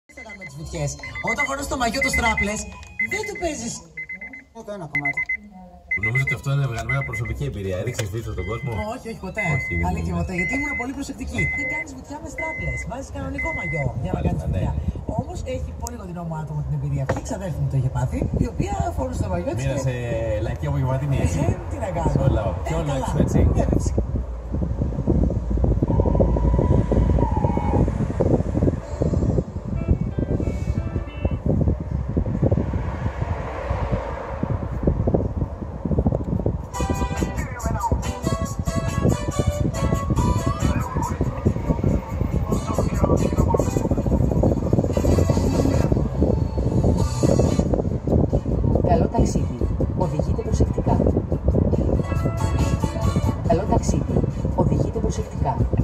Με τις βουτιές. Όταν φοράς το μαγιό το strapless, δεν του παίζεις το ένα κομμάτι. Νομίζω ότι αυτό είναι βγαλμένα προσωπική εμπειρία. Έδειξες βίντεο στον κόσμο. Όχι, όχι ποτέ. Αλήθεια ποτέ. Γιατί ήμουν πολύ προσεκτική. Δεν κάνεις βουτιά με strapless. Βάζεις κανονικό μαγιό για να κάνεις βουτιά. Όμως έχει πολύ κοντινό μου άτομο την εμπειρία αυτή. Η ξαδέρφη μου το είχε πάθει. Η οποία φορούσε το μαγιό της. Μοίρασε λαϊκή απογευματινή, έτσι. Τι να κάνω. Και όλα έξω, έτσι. Καλό ταξίδι. Οδηγείτε προσεκτικά. Καλό ταξίδι. Οδηγείτε προσεκτικά.